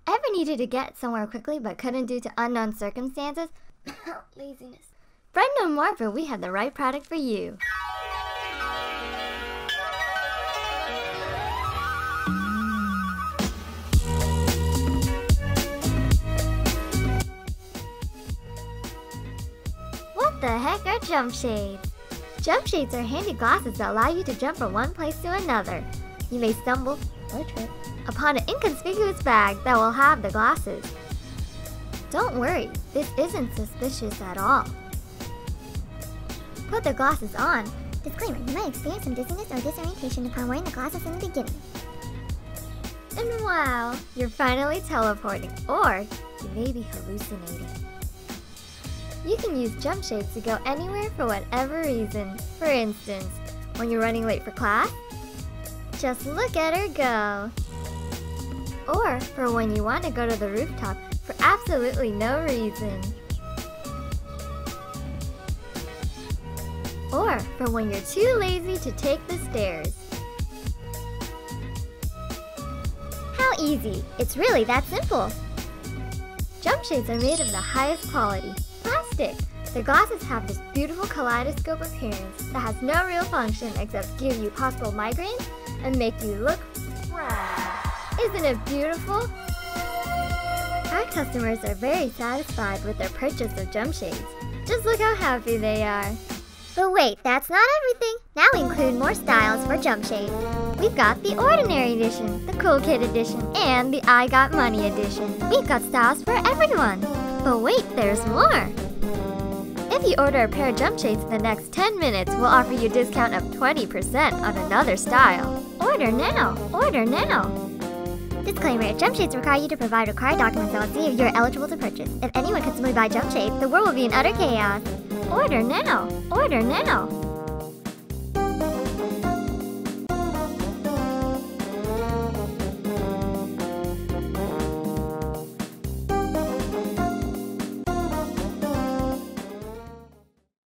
Ever needed to get somewhere quickly but couldn't due to unknown circumstances? Laziness. Fret no more, for we have the right product for you. What the heck are jump shades? Jump shades are handy glasses that allow you to jump from one place to another. You may stumble or trip upon an inconspicuous bag that will have the glasses. Don't worry, this isn't suspicious at all. Put the glasses on. Disclaimer, you might experience some dizziness or disorientation upon wearing the glasses in the beginning. And wow, you're finally teleporting, or you may be hallucinating. You can use jump shades to go anywhere for whatever reason. For instance, when you're running late for class, just look at her go. Or for when you want to go to the rooftop for absolutely no reason. Or for when you're too lazy to take the stairs. How easy! It's really that simple. Jump shades are made of the highest quality plastic. The glasses have this beautiful kaleidoscope appearance that has no real function except give you possible migraines and make you look rad. Isn't it beautiful? Our customers are very satisfied with their purchase of jump shades. Just look how happy they are. But wait, that's not everything. Now we include more styles for jump shades. We've got the Ordinary Edition, the Cool Kid Edition, and the I Got Money Edition. We've got styles for everyone. But wait, there's more. If you order a pair of jump shades in the next 10 minutes, we'll offer you a discount of 20% on another style. Order now! Order now! Disclaimer, jump shades require you to provide required documents that will see if you are eligible to purchase. If anyone could simply buy jump shades, the world will be in utter chaos. Order now! Order now!